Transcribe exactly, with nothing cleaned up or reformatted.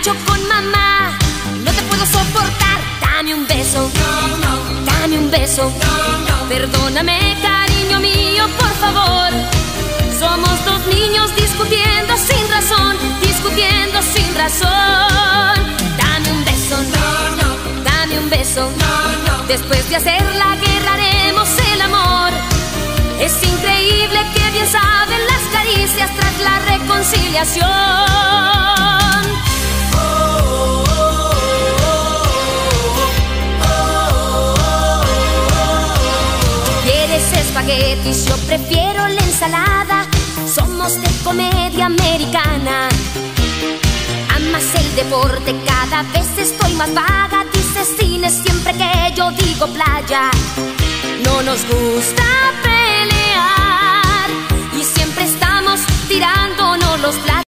dicho con mamá, no te puedo soportar, dame un beso, No, no, dame un beso. no, no. Perdóname, cariño mío, por favor. Somos dos niños discutiendo sin razón, discutiendo sin razón. Dame un beso, No, no, dame un beso. no, no. Después de hacer la guerra haremos el amor. Es increíble que bien saben las caricias tras la reconciliación. ¿Quieres espaguetis? Yo prefiero la ensalada. Somos de comedia americana. Amas el deporte, cada vez estoy más vaga. Dices cine siempre que yo digo playa. No nos gusta pelear y siempre estamos tirándonos los platos.